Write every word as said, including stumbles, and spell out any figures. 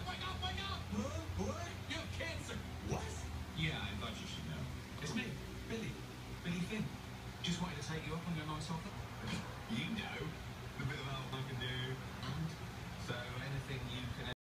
wake up, wake up! Huh? What? You have cancer. What? Yeah, I thought you should know. It's me, Billy. Billy Finn. Just wanted to take you up on your nice offer. You know.